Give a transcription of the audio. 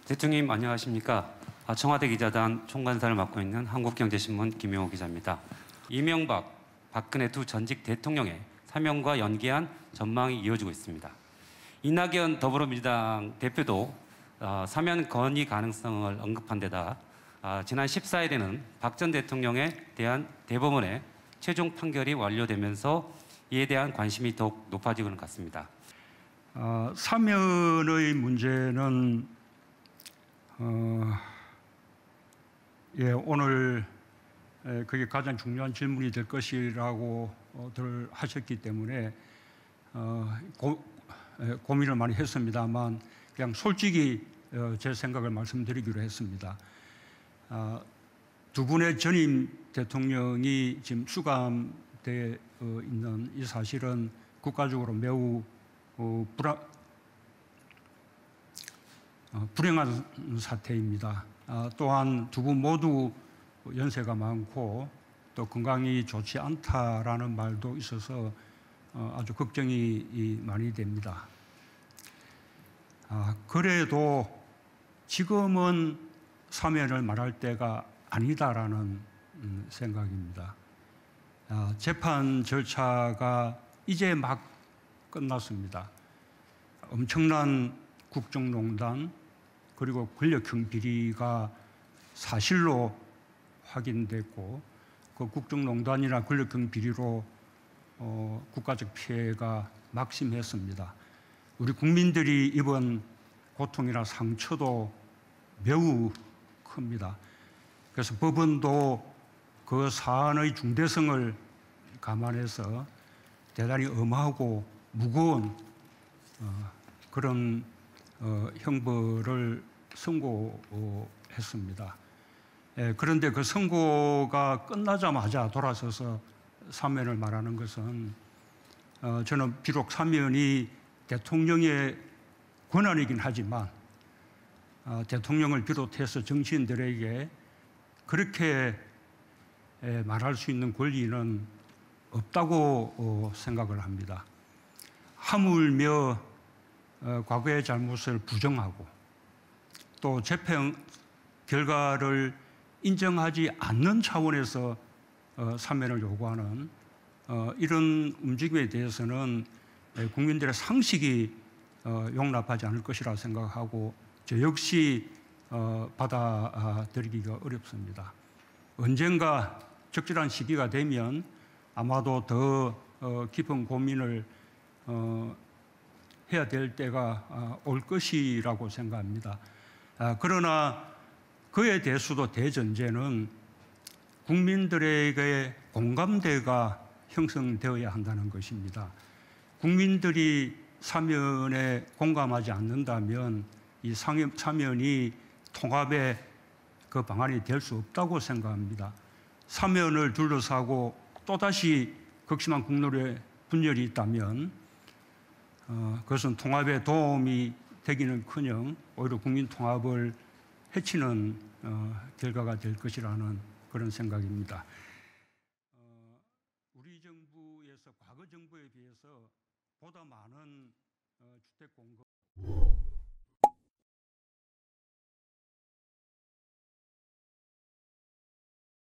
대통령님 안녕하십니까? 청와대 기자단 총괄사를 맡고 있는 한국경제신문 김용호 기자입니다. 이명박, 박근혜 두 전직 대통령의 사면과 연기한 전망이 이어지고 있습니다. 이낙연 더불어민주당 대표도 사면 건의 가능성을 언급한 데다 지난 14일에는 박 전 대통령에 대한 대법원의 최종 판결이 완료되면서 이에 대한 관심이 더욱 높아지고 있는 것 같습니다. 사면의 문제는 오늘 그게 가장 중요한 질문이 될 것이라고들 하셨기 때문에 고민을 많이 했습니다만 그냥 솔직히 제 생각을 말씀드리기로 했습니다. 두 분의 전임 대통령이 지금 수감되어 있는 이 사실은 국가적으로 매우 불행한 사태입니다. 또한 두 분 모두 연세가 많고 또 건강이 좋지 않다라는 말도 있어서 아주 걱정이 많이 됩니다. 그래도 지금은 사면을 말할 때가 아니다라는 생각입니다. 재판 절차가 이제 막 끝났습니다. 엄청난 국정농단 그리고 권력형 비리가 사실로 확인됐고 그 국정농단이나 권력형 비리로 국가적 피해가 막심했습니다. 우리 국민들이 입은 고통이나 상처도 매우 큽니다. 그래서 법원도 그 사안의 중대성을 감안해서 대단히 엄하고 무거운 그런 형벌을 선고했습니다. 그런데 그 선고가 끝나자마자 돌아서서 사면을 말하는 것은 저는 비록 사면이 대통령의 권한이긴 하지만 대통령을 비롯해서 정치인들에게 그렇게 말할 수 있는 권리는 없다고 생각을 합니다. 하물며 과거의 잘못을 부정하고 또 재판 결과를 인정하지 않는 차원에서 사면을 요구하는 이런 움직임에 대해서는 국민들의 상식이 용납하지 않을 것이라 생각하고 저 역시 받아들이기가 어렵습니다. 언젠가 적절한 시기가 되면 아마도 더 깊은 고민을 해야 될 때가 올 것이라고 생각합니다. 그러나 그에 대해서도 대전제는 국민들에게 공감대가 형성되어야 한다는 것입니다. 국민들이 사면에 공감하지 않는다면 이 사면이 통합의 그 방안이 될 수 없다고 생각합니다. 사면을 둘러싸고 또다시 극심한 국nội 분열이 있다면 그것은 통합에 도움이 되기는커녕 오히려 국민 통합을 해치는 결과가 될 것이라는 그런 생각입니다. 우리 정부에서 과거 정부에 비해서 보다 많은 주택 공급